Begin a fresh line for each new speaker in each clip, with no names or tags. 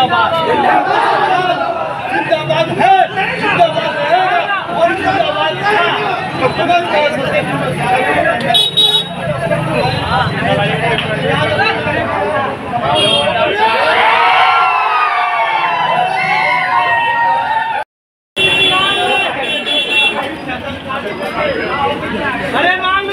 जिंदाबाद जिंदाबाद है, जिंदाबाद रहेगा और जिंदाबाद अरे मांग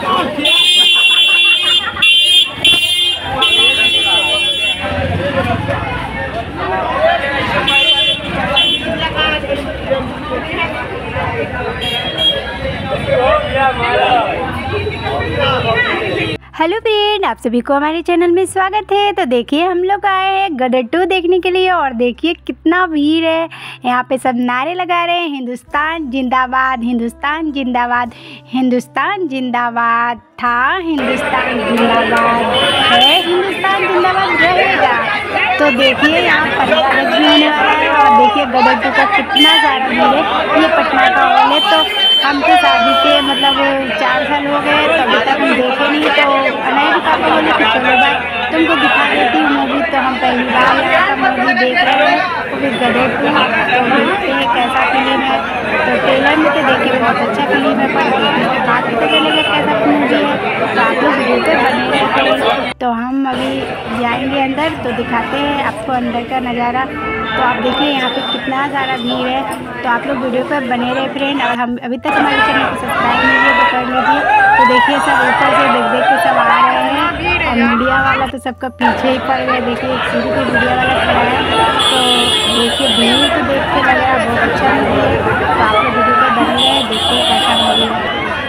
हेलो फ्रेंड, आप सभी को हमारे चैनल में स्वागत है। तो देखिए हम लोग आए हैं गदर 2 देखने के लिए और देखिए कितना भीड़ है। यहाँ पे सब नारे लगा रहे हैं, हिंदुस्तान जिंदाबाद, हिंदुस्तान जिंदाबाद, हिंदुस्तान जिंदाबाद था, हिंदुस्तान जिंदाबाद है, हिंदुस्तान जिंदाबाद रहेगा। तो देखिए यहाँ पंद्रह अगस्त भी होने वाला है और देखिए गदर 2 का कितना सारा भीड़ है। ये पटना का हॉल है। तो हम तो शादी के मतलब 4 साल हो गए, तो अभी तक हम देखे नहीं। तो अनैर पापा बोले कि चलो भाई तुमको दिखा देती हूँ मूवी। तो हम पहली बार यहाँ मूवी देख रहे हैं, तो फिर गदर 2 तो देखते हैं कैसा फिल्म है। तो ट्रेलर में तो देखे बहुत अच्छा फिल्म है, पर देखने के बाद पता चलेगा कैसा मूवी है। तो आप लोग वीडियो पे बने रहते। तो हम अभी जाएंगे अंदर, तो दिखाते हैं आपको अंदर का नज़ारा। तो आप देखिए यहाँ पे कितना सारा भीड़ है। तो आप लोग वीडियो पर बने रहे फ्रेंड। और हम अभी तक हमारे चैनल को सब्सक्राइब नहीं किया तो कर लीजिए। तो देखिए सब ऊपर से देख देख के सब आ रहे हैं और मीडिया वाला तो सबका पीछे ही पड़ गया। देखिए एक सीढ़ी पे मीडिया वाला खड़ा है। तो देखिए भीड़ तो देख के लग रहा है बहुत अच्छा मूवी है। तो आप लोग वीडियो पर बने रहे, देखिए कैसा मूवी है।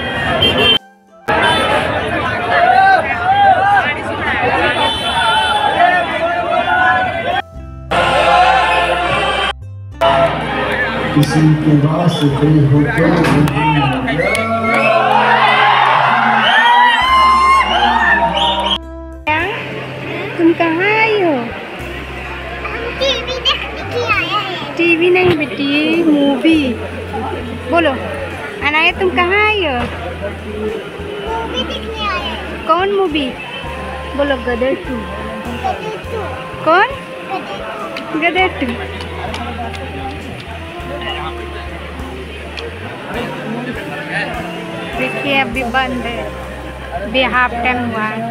किसी के वास्ते हो
तुम कहाँ आई हो?
टीवी देखने के आए हैं।
टीवी नहीं बेटी, मूवी। बोलो अनाया, तुम कहाँ आई हो?
मूवी देखने आए हैं।
कौन मूवी? बोलो गदर 2।
गदर 2।
कौन?
गदर 2।
गदर 2। देखिए अभी बंद है, अभी हाफ टाइम हुआ है।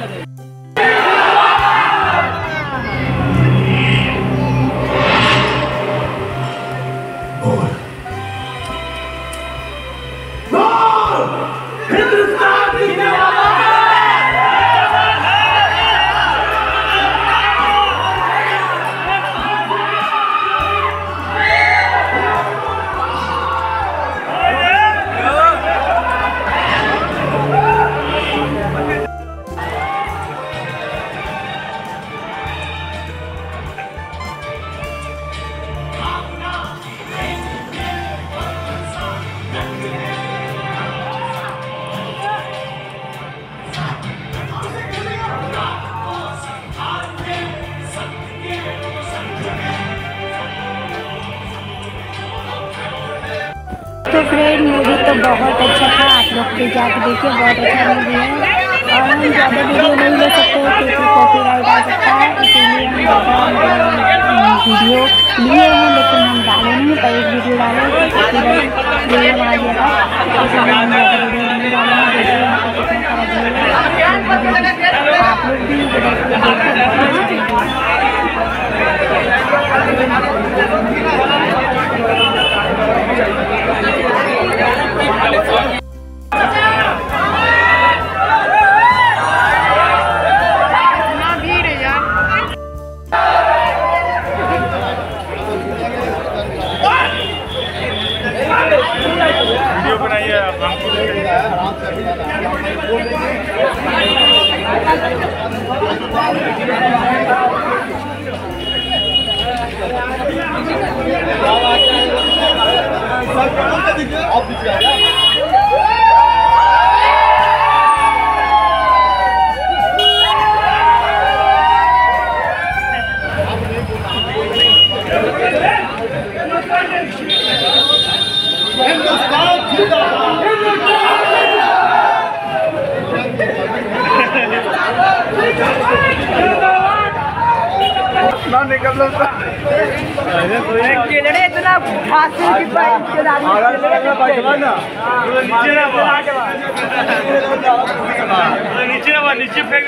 तो फ्रेंड मूवी तो बहुत अच्छा था, आप लोग भी जाके देखिए, बहुत अच्छा मूवी है। और हम ज़्यादा वीडियो नहीं ले सकते क्योंकि कॉपीराइट आ सकता है, इसीलिए हम ज़्यादा वीडियो लिए हैं, लेकिन हम डाले नहीं। पर एक वीडियो डाले तो कॉपीराइट क्लेम आ गया था, इसलिए हम ज़्यादा वीडियो नहीं डाले हैं। देखिए यहाँ पर कितना सारा वीडियो है, आप लोग भी देखिए,
बनाइए। ना निकल सकता
केलड़े इतना फास्ट की बाइक चला रही
है नीचे फेंक